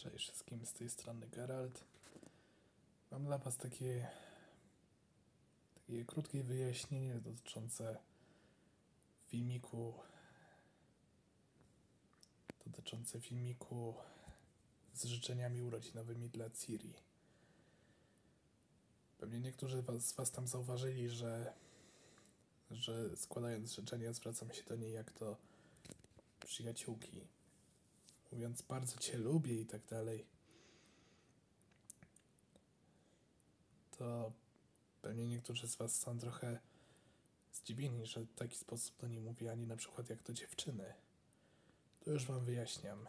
Cześć wszystkim, z tej strony Geralt. Mam dla Was takie krótkie wyjaśnienie dotyczące filmiku z życzeniami urodzinowymi dla Ciri. Pewnie niektórzy z Was tam zauważyli, że składając życzenia zwracam się do niej jak do przyjaciółki, mówiąc bardzo Cię lubię i tak dalej. To pewnie niektórzy z Was są trochę zdziwieni, że w taki sposób do niej mówię, a nie na przykład jak do dziewczyny. To już Wam wyjaśniam.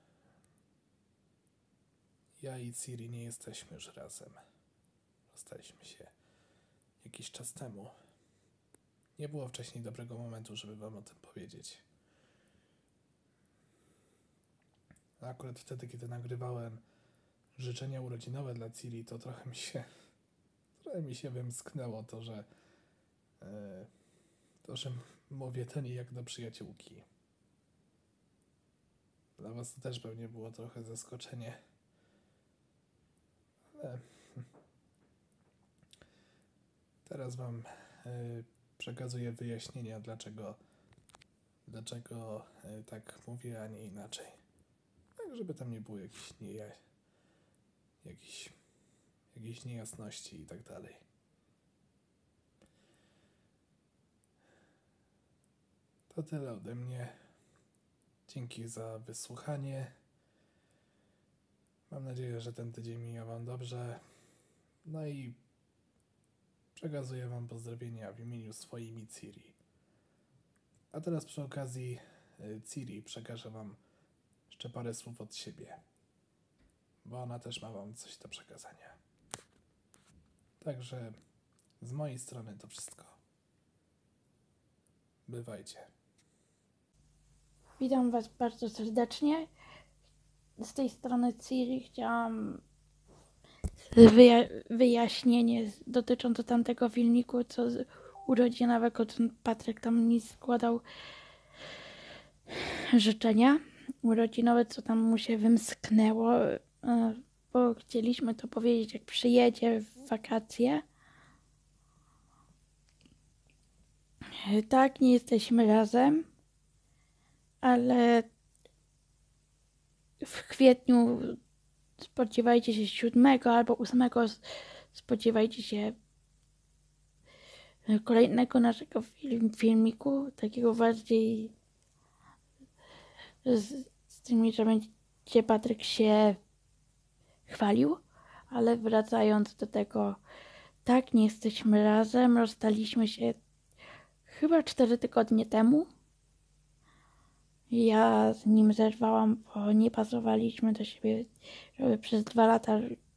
Ja i Ciri nie jesteśmy już razem. Rozstaliśmy się jakiś czas temu. Nie było wcześniej dobrego momentu, żeby Wam o tym powiedzieć. A akurat wtedy, kiedy nagrywałem życzenia urodzinowe dla Ciri, to trochę mi się wymsknęło to, że mówię do niej jak do przyjaciółki. Dla Was to też pewnie było trochę zaskoczenie. Ale teraz Wam przekazuję wyjaśnienia, dlaczego tak mówię, a nie inaczej. Tak, żeby tam nie było jakichś niejasności i tak dalej. To tyle ode mnie. Dzięki za wysłuchanie. Mam nadzieję, że ten tydzień mija Wam dobrze. No i przekazuję Wam pozdrowienia w imieniu swoim i Ciri. A teraz przy okazji Ciri przekażę Wam jeszcze parę słów od siebie, bo ona też ma Wam coś do przekazania. Także z mojej strony to wszystko. Bywajcie. Witam Was bardzo serdecznie. Z tej strony Ciri chciałam wyjaśnienie dotyczące tamtego filmiku, co urodzinowego, co Patryk tam mi składał życzenia urodzinowe, co tam mu się wymsknęło, bo chcieliśmy to powiedzieć, jak przyjedzie w wakacje. Tak, nie jesteśmy razem, ale w kwietniu spodziewajcie się 7 albo 8, spodziewajcie się kolejnego naszego filmiku, takiego bardziej z tymi, że będzie Patryk się chwalił, ale wracając do tego, tak, nie jesteśmy razem, rozstaliśmy się chyba 4 tygodnie temu. Ja z nim zerwałam, bo nie pasowaliśmy do siebie, żeby przez 2 lata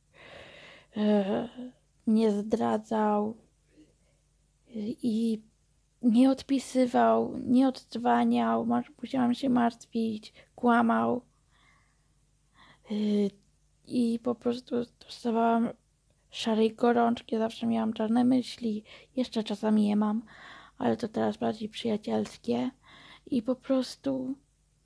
mnie zdradzał i nie odpisywał, nie odzwaniał, musiałam się martwić, kłamał i po prostu dostawałam szarej gorączki, zawsze miałam czarne myśli, jeszcze czasami je mam, ale to teraz bardziej przyjacielskie i po prostu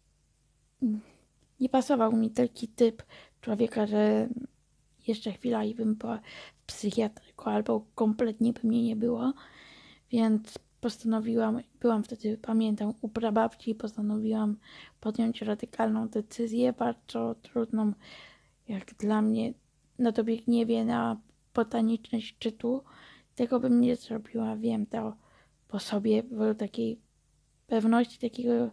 nie pasował mi taki typ człowieka, że jeszcze chwila i bym była w psychiatryku albo kompletnie by mnie nie było, więc byłam wtedy, pamiętam, u prababci i postanowiłam podjąć radykalną decyzję, bardzo trudną, jak dla mnie, na dobiegnięcie na botaniczny szczytu. Tego bym nie zrobiła, wiem to po sobie, bo takiej pewności, takiego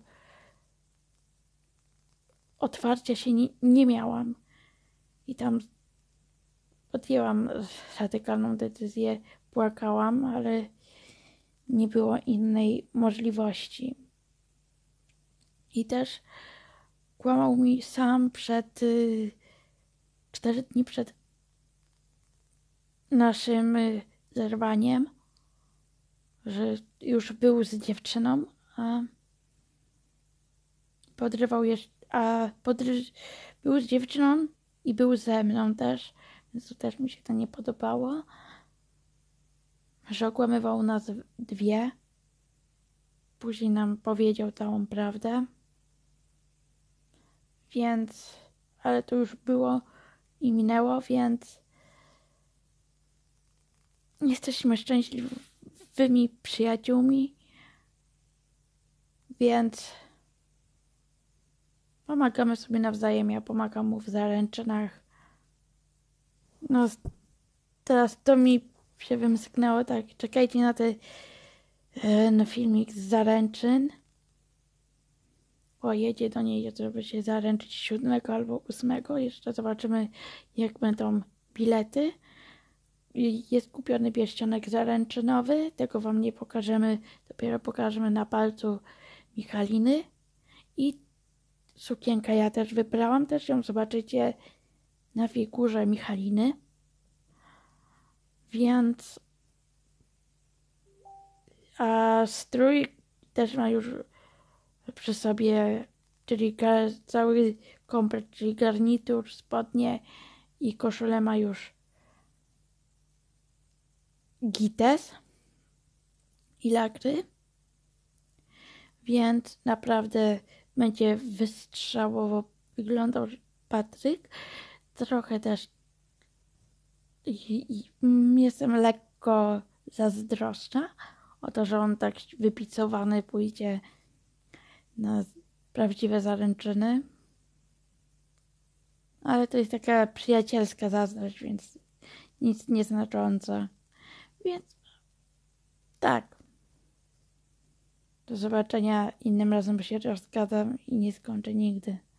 otwarcia się nie miałam. I tam podjęłam radykalną decyzję, płakałam, ale nie było innej możliwości. I też kłamał mi sam 4 dni przed naszym zerwaniem, że już był z dziewczyną, a był z dziewczyną i był ze mną też, więc to też mi się to nie podobało, że okłamywał nas 2. Później nam powiedział całą prawdę, więc ale to już było i minęło, więc jesteśmy szczęśliwymi przyjaciółmi, więc pomagamy sobie nawzajem. Ja pomagam mu w zaręczynach. No, teraz to mi się wymsknęło, tak, czekajcie na ten filmik z zaręczyn. O, jedzie do niej, żeby się zaręczyć 7 albo 8. Jeszcze zobaczymy, jak będą bilety. Jest kupiony pierścionek zaręczynowy. Tego wam nie pokażemy. Dopiero pokażemy na palcu Michaliny. I sukienkę ja też wybrałam. Też ją zobaczycie na figurze Michaliny. Więc a strój też ma już przy sobie, czyli cały komplet, czyli garnitur, spodnie i koszulę ma już Gites i Lagry, więc naprawdę będzie wystrzałowo wyglądał Patryk. Trochę też jestem lekko zazdrosna o to, że on tak wypicowany pójdzie na prawdziwe zaręczyny. Ale to jest taka przyjacielska zazdrość, więc nic nieznacząca. Więc tak. Do zobaczenia innym razem, bo się rozgadam i nie skończę nigdy.